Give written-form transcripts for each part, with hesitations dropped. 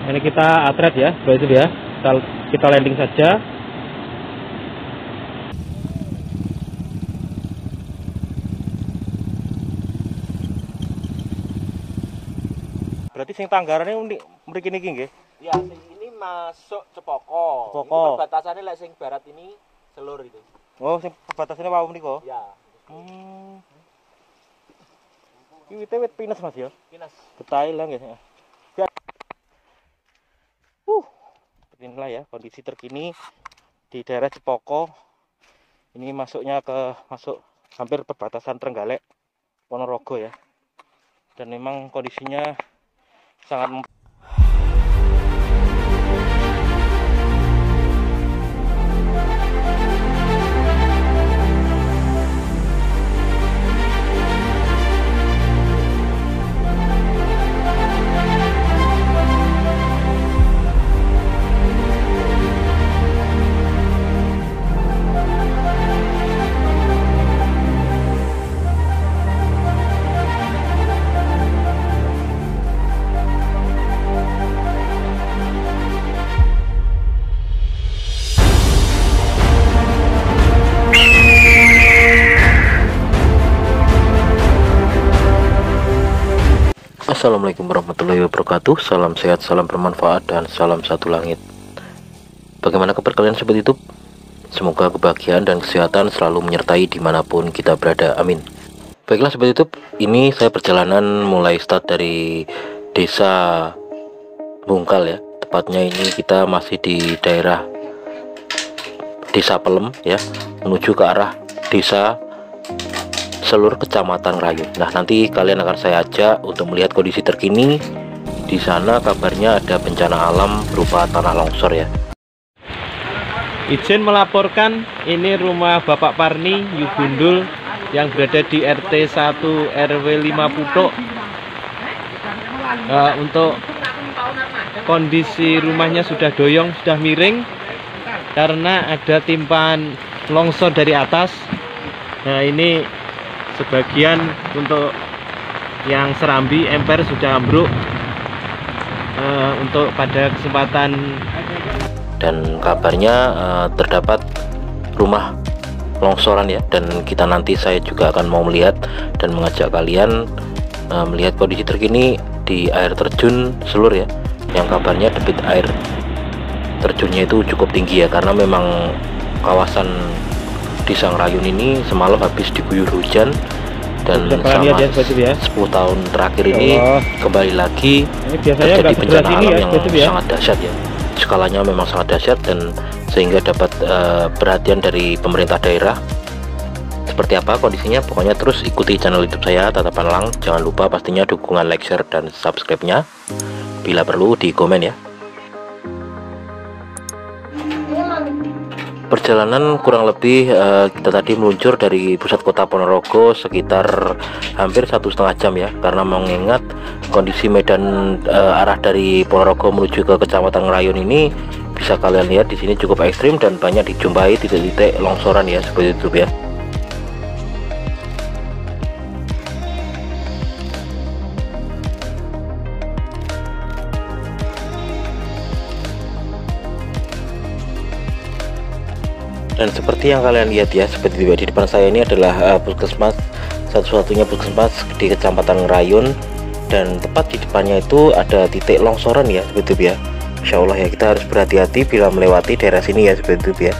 Ini kita atret ya, itu ya. Kita landing saja. Berarti sing tanggarane mriki niki nggih. Ya, ini masuk Cepoko. Cepoko. Ini perbatasannya lek sing barat ini Selur itu. Oh, sing perbatasannya wau mriko. Ya. Iki wit pinus Mas ya. Pinus. Detail lah nggih. Inilah ya kondisi terkini di daerah Cepoko. Ini masuk hampir perbatasan Trenggalek Ponorogo ya. Dan memang kondisinya sangat Assalamualaikum warahmatullahi wabarakatuh. Salam sehat, salam bermanfaat, dan salam satu langit. Bagaimana kabar kalian sobat YouTube? Semoga kebahagiaan dan kesehatan selalu menyertai dimanapun kita berada, amin. Baiklah sobat YouTube, ini saya perjalanan mulai start dari desa Bungkal ya. Tepatnya ini kita masih di daerah Desa Pelem ya, menuju ke arah desa Selur, Kecamatan Rayun. Nah, nanti kalian akan saya ajak untuk melihat kondisi terkini. Di sana kabarnya ada bencana alam berupa tanah longsor ya. Izin melaporkan, ini rumah Bapak Parni Yugundul yang berada di RT 1 RW 5 Putok. Untuk kondisi rumahnya sudah doyong, sudah miring karena ada timpahan longsor dari atas. Nah, ini sebagian untuk yang serambi emper sudah ambruk. Untuk pada kesempatan dan kabarnya terdapat rumah longsoran ya, dan kita nanti saya juga akan mau melihat dan mengajak kalian melihat kondisi terkini di air terjun Selur ya, yang kabarnya debit air terjunnya itu cukup tinggi ya, karena memang kawasan Desa Rayun ini semalam habis diguyur hujan, dan selama 10 tahun terakhir ini kembali lagi terjadi bencana alam yang sangat dahsyat ya. Skalanya memang sangat dahsyat, dan sehingga dapat perhatian dari pemerintah daerah. Seperti apa kondisinya, pokoknya terus ikuti channel YouTube saya Tatapan Elang. Jangan lupa pastinya dukungan like, share, dan subscribe-nya. Bila perlu di komen ya. Perjalanan kurang lebih kita tadi meluncur dari pusat kota Ponorogo sekitar hampir 1,5 jam ya, karena mengingat kondisi medan arah dari Ponorogo menuju ke Kecamatan Rayun ini bisa kalian lihat di sini cukup ekstrim dan banyak dijumpai titik-titik longsoran ya, seperti itu ya. Dan seperti yang kalian lihat ya, seperti di depan saya ini adalah puskesmas, satu-satunya puskesmas di Kecamatan Rayun, dan tepat di depannya itu ada titik longsoran ya, seperti itu ya. Insya Allah ya, kita harus berhati-hati bila melewati daerah sini ya, seperti itu ya.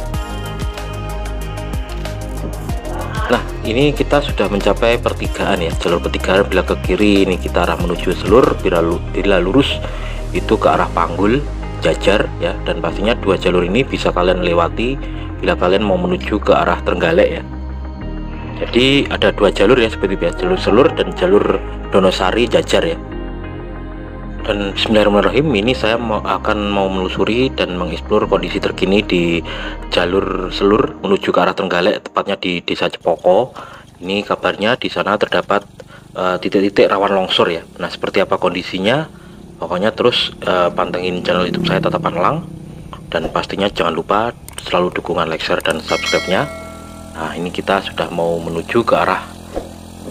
Nah, ini kita sudah mencapai pertigaan ya, jalur pertigaan. Bila ke kiri ini kita arah menuju Selur, bila lurus itu ke arah Panggul, Jajar ya, dan pastinya dua jalur ini bisa kalian lewati bila kalian mau menuju ke arah Trenggalek ya. Jadi ada dua jalur ya, seperti biasa, jalur Selur dan jalur Donosari Jajar ya. Dan bismillahirrahmanirrahim, ini saya akan mau menelusuri dan mengeksplor kondisi terkini di jalur Selur menuju ke arah Trenggalek, tepatnya di Desa Cepoko. Ini kabarnya di sana terdapat titik-titik rawan longsor ya. Nah, seperti apa kondisinya? Pokoknya terus pantengin channel YouTube saya Tatapan Elang, dan pastinya jangan lupa selalu dukungan like, share, dan subscribe-nya. Nah, ini kita sudah mau menuju ke arah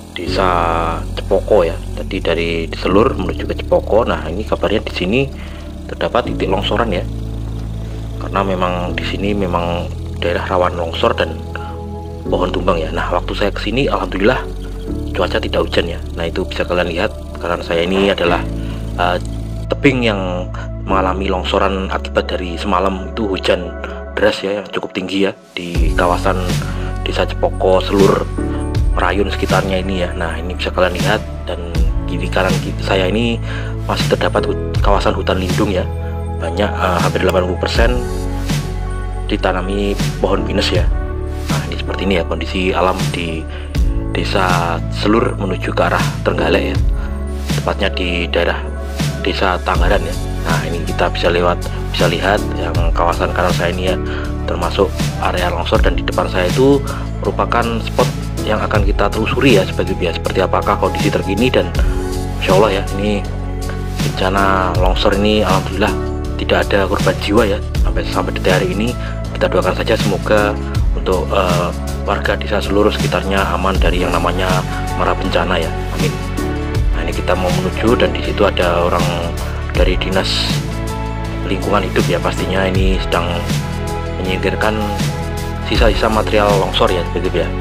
Desa Cepoko ya. Jadi dari Selur menuju ke Cepoko. Nah, ini kabarnya di sini terdapat titik longsoran ya, karena memang di sini memang daerah rawan longsor dan pohon tumbang ya. Nah, waktu saya kesini alhamdulillah cuaca tidak hujan ya. Nah, itu bisa kalian lihat karena saya ini adalah tebing yang mengalami longsoran akibat dari semalam itu hujan deras ya, yang cukup tinggi ya di kawasan Desa Cepoko, Selur, Merayun sekitarnya ini ya. Nah, ini bisa kalian lihat, dan kiri kanan saya ini masih terdapat kawasan hutan lindung ya. Banyak, hampir 80% ditanami pohon pinus ya. Nah, ini seperti ini ya kondisi alam di Desa Selur menuju ke arah Trenggalek ya, tepatnya di daerah Desa Tanggaran ya. Nah, ini kita bisa lihat yang kawasan kanan saya ini ya, termasuk area longsor, dan di depan saya itu merupakan spot yang akan kita telusuri ya seperti apakah kondisi terkini. Dan insya Allah ya, ini bencana longsor ini alhamdulillah tidak ada korban jiwa ya sampai detik hari ini. Kita doakan saja semoga untuk warga desa seluruh sekitarnya aman dari yang namanya mara bencana ya, amin. Nah, ini kita mau menuju, dan di situ ada orang dari dinas lingkungan hidup ya, pastinya ini sedang menyingkirkan sisa-sisa material longsor ya, begitu ya.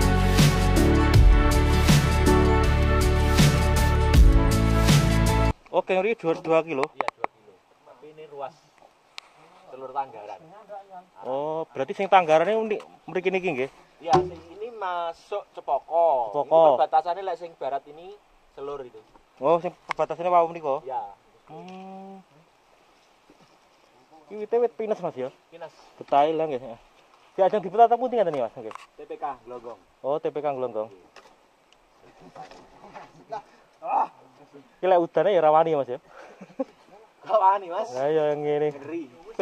Oke, ini 2 kilo. Iya, 2 kilo. Tapi ini ruas Selur Tanggaran. Oh, berarti sing Tanggaran ini mriki niki nggih? Iya, ini masuk Cepoko. Cepoko. Ini perbatasannya lek sing barat ini Selur itu. Oh, sing perbatasannya wau niku. Iya. Iki wit pinus Mas ya. Pinus. Betail lah nggih. Diajeng dipetata pundi ngaten iki Mas nggih. TPK Glonggong. Oh, TPK Glonggong. Iki lek udane ya rawani ya Mas ya. Rawani Mas. Lah ya ngene. Ngeri.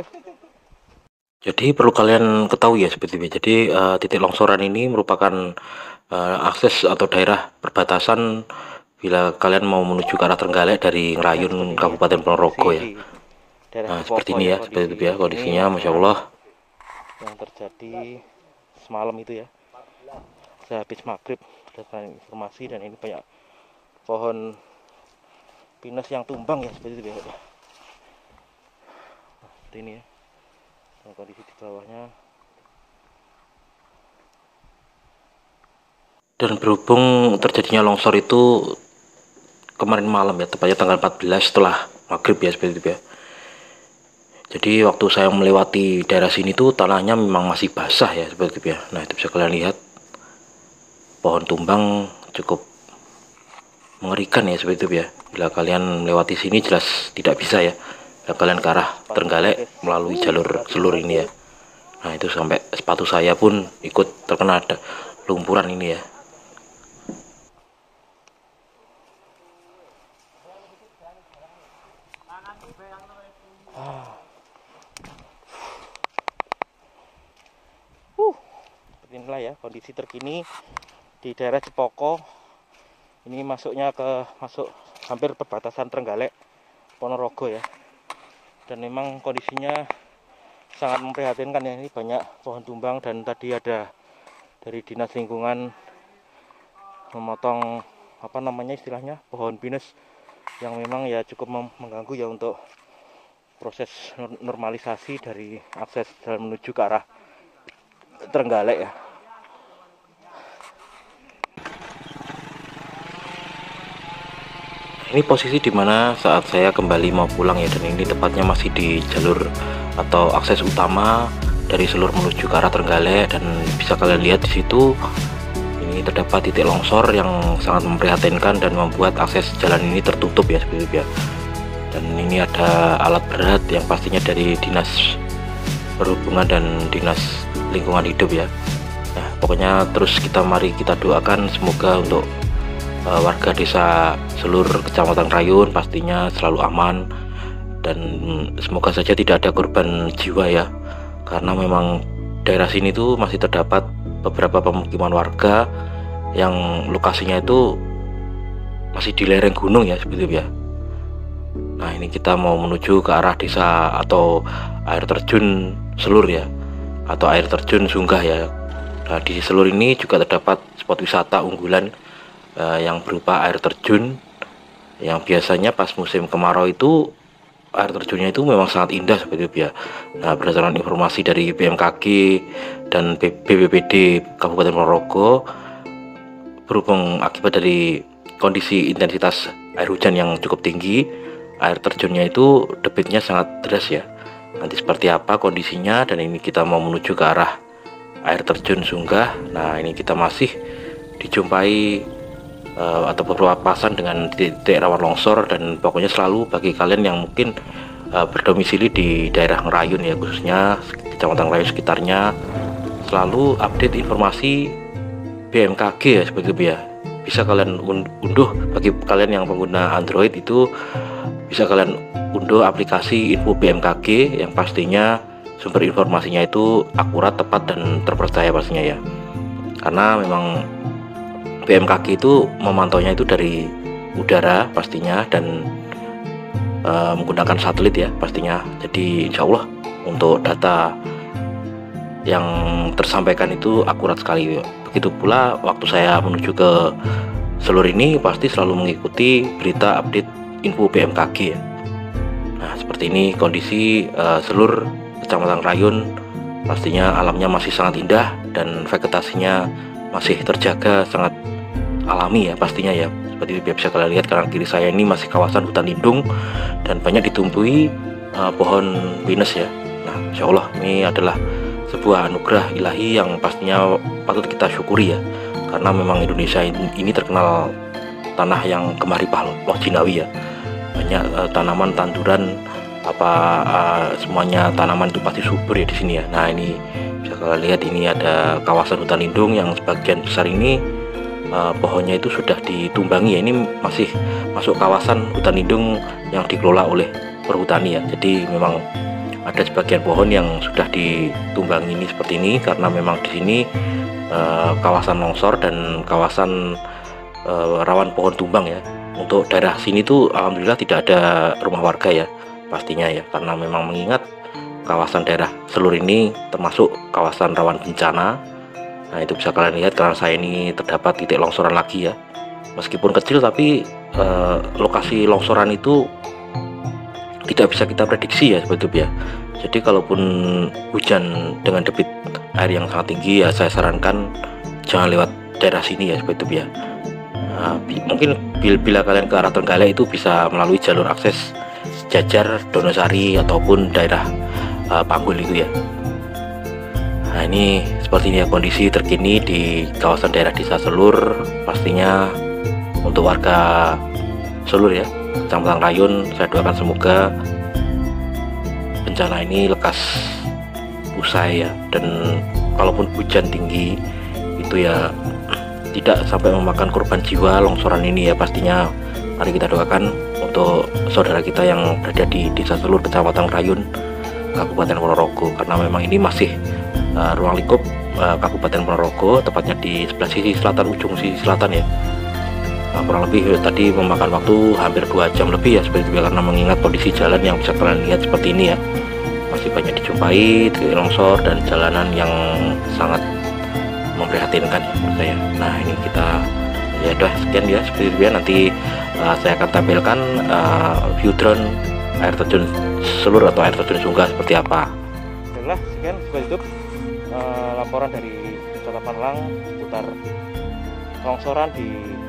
Jadi perlu kalian ketahui ya seperti ini. Jadi titik longsoran ini merupakan akses atau daerah perbatasan bila kalian mau menuju ke arah Trenggalek dari Ngerayun Kabupaten Ponorogo ya. Nah, seperti ini ya, seperti itu ya kondisinya, Masya Allah. Yang terjadi semalam itu ya. Saya habis maghrib berdasarkan informasi, dan ini banyak pohon pinus yang tumbang ya, seperti itu ya. Seperti ini ya. Dan kondisi di bawahnya. Dan berhubung terjadinya longsor itu kemarin malam ya, tepatnya tanggal 14 setelah maghrib ya, seperti itu ya. Jadi waktu saya melewati daerah sini tuh tanahnya memang masih basah ya, seperti itu ya. Nah, itu bisa kalian lihat pohon tumbang cukup mengerikan ya, seperti itu ya. Bila kalian melewati sini jelas tidak bisa ya, bila kalian ke arah Trenggalek melalui jalur Selur ini ya. Nah, itu sampai sepatu saya pun ikut terkena lumpuran ini ya. Inilah ya kondisi terkini di daerah Cepoko. Ini masuk hampir perbatasan Trenggalek Ponorogo ya. Dan memang kondisinya sangat memprihatinkan ya. Ini banyak pohon tumbang, dan tadi ada dari dinas lingkungan memotong istilahnya pohon pinus yang memang ya cukup mengganggu ya untuk proses normalisasi dari akses jalan menuju ke arah Trenggalek ya. Ini posisi dimana saat saya kembali mau pulang ya, dan ini tepatnya masih di jalur atau akses utama dari Selur menuju ke arah Trenggalek, dan bisa kalian lihat di situ ini terdapat titik longsor yang sangat memprihatinkan dan membuat akses jalan ini tertutup ya, seperti itu ya. Dan ini ada alat berat yang pastinya dari dinas perhubungan dan dinas lingkungan hidup ya. Nah, pokoknya terus mari kita doakan semoga untuk warga desa Selur Kecamatan Rayun pastinya selalu aman, dan semoga saja tidak ada korban jiwa ya, karena memang daerah sini tuh masih terdapat beberapa pemukiman warga yang lokasinya itu masih di lereng gunung ya, seperti itu ya. Nah, ini kita mau menuju ke arah desa atau air terjun Selur ya, atau air terjun Sunggah ya. Nah, di Selur ini juga terdapat spot wisata unggulan yang berupa air terjun yang biasanya pas musim kemarau itu air terjunnya itu memang sangat indah seperti itu ya. Nah, berdasarkan informasi dari BMKG dan BPBD Kabupaten Ponorogo, berhubung akibat dari kondisi intensitas air hujan yang cukup tinggi, air terjunnya itu debitnya sangat deras ya. Nanti seperti apa kondisinya, dan ini kita mau menuju ke arah air terjun Sunggah. Nah, ini kita masih dijumpai atau beberapa papasan dengan titik rawan longsor, dan pokoknya selalu bagi kalian yang mungkin berdomisili di daerah Ngerayun ya, khususnya Kecamatan Ngerayun sekitarnya, selalu update informasi BMKG ya seperti itu ya. Bisa kalian unduh, bagi kalian yang pengguna Android itu bisa kalian unduh aplikasi info BMKG yang pastinya sumber informasinya itu akurat, tepat, dan terpercaya pastinya ya. Karena memang BMKG itu memantaunya itu dari udara pastinya, dan menggunakan satelit ya pastinya. Jadi insya Allah untuk data yang tersampaikan itu akurat sekali. Begitu pula waktu saya menuju ke Selur ini pasti selalu mengikuti berita update info BMKG ya. Nah, seperti ini kondisi Selur Kecamatan Ngerayun. Pastinya alamnya masih sangat indah dan vegetasinya masih terjaga sangat alami ya pastinya ya. Seperti itu bisa kalian lihat, kanan kiri saya ini masih kawasan hutan lindung dan banyak ditumbuhi pohon pinus ya. Nah, insya Allah ini adalah sebuah anugerah ilahi yang pastinya patut kita syukuri ya, karena memang Indonesia ini terkenal tanah yang gemah ripah loh jinawi ya. Banyak tanaman, tanduran, semuanya tanaman itu pasti subur ya di sini ya. Nah, ini bisa kalian lihat, ini ada kawasan hutan lindung yang sebagian besar ini pohonnya itu sudah ditumbangi ya. Ini masih masuk kawasan hutan lindung yang dikelola oleh perhutani ya. Jadi memang ada sebagian pohon yang sudah ditumbangi ini seperti ini, karena memang di sini kawasan longsor dan kawasan rawan pohon tumbang ya. Untuk daerah sini tuh alhamdulillah tidak ada rumah warga ya pastinya ya, karena memang mengingat kawasan daerah Selur ini termasuk kawasan rawan bencana. Nah, itu bisa kalian lihat, karena saya ini terdapat titik longsoran lagi ya. Meskipun kecil tapi lokasi longsoran itu tidak bisa kita prediksi ya seperti itu ya. Jadi kalaupun hujan dengan debit air yang sangat tinggi ya, saya sarankan jangan lewat daerah sini ya seperti itu ya. Nah, mungkin bila kalian ke arah Trenggalek itu bisa melalui jalur akses Jajar, Donosari, ataupun daerah Panggul itu ya. Nah, ini seperti ini ya kondisi terkini di kawasan daerah Desa Selur. Pastinya untuk warga Selur ya, Kecamatan Ngerayun, saya doakan semoga bencana ini lekas usai ya, dan kalaupun hujan tinggi itu ya tidak sampai memakan korban jiwa longsoran ini ya pastinya. Mari kita doakan untuk saudara kita yang berada di Desa Selur, Kecamatan Ngerayun, Kabupaten Ponorogo, karena memang ini masih ruang lingkup Kabupaten Ponorogo, tepatnya di sebelah sisi selatan, ujung sisi selatan ya. Nah, kurang lebih tadi memakan waktu hampir 2 jam lebih ya seperti itu ya, karena mengingat kondisi jalan yang bisa kalian lihat seperti ini ya, masih banyak dijumpai titik longsor dan jalanan yang sangat memprihatinkan ya menurut saya. Nah, ini kita ya udah sekian ya seperti itu ya. Nanti saya akan tampilkan view drone air terjun Selur atau air terjun Sunggah seperti apa. Baiklah, sekian seperti itu laporan dari Kecamatan Panelang seputar longsoran di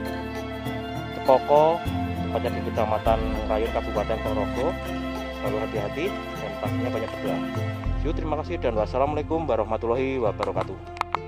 Cepoko, tepatnya di Kecamatan Ngerayun, Kabupaten Ponorogo. Selalu hati-hati dan pastinya banyak berdoa. Terima kasih dan wassalamualaikum warahmatullahi wabarakatuh.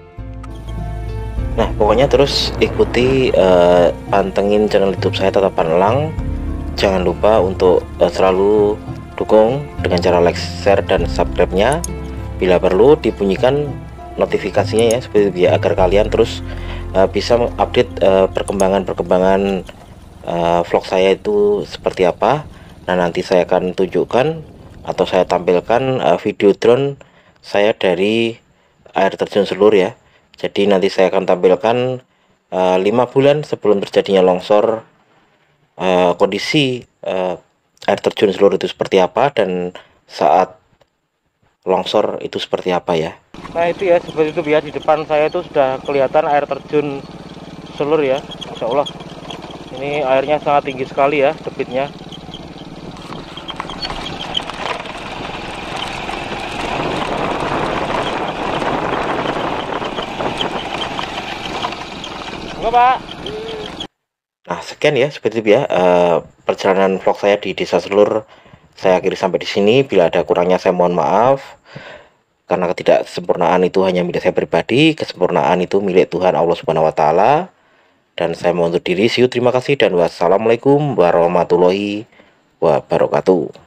Nah, pokoknya terus ikuti pantengin channel YouTube saya Tata Panelang. Jangan lupa untuk selalu dukung dengan cara like, share, dan subscribe-nya. Bila perlu dibunyikan notifikasinya ya seperti itu ya, agar kalian terus bisa mengupdate perkembangan vlog saya itu seperti apa. Nah, nanti saya akan tunjukkan atau saya tampilkan video drone saya dari air terjun Selur ya. Jadi nanti saya akan tampilkan 5 bulan sebelum terjadinya longsor, kondisi air terjun Selur itu seperti apa, dan saat longsor itu seperti apa ya. Nah, itu ya seperti itu ya, di depan saya itu sudah kelihatan air terjun Selur ya. Insya Allah ini airnya sangat tinggi sekali ya debitnya. Monggo Pak. Nah, sekian ya seperti itu ya perjalanan vlog saya di Desa Selur. Saya akhiri sampai di sini. Bila ada kurangnya saya mohon maaf. Karena ketidaksempurnaan itu hanya milik saya pribadi, kesempurnaan itu milik Tuhan Allah Subhanahu wa taala. Dan saya mohon undur diri. See you, terima kasih dan wassalamualaikum warahmatullahi wabarakatuh.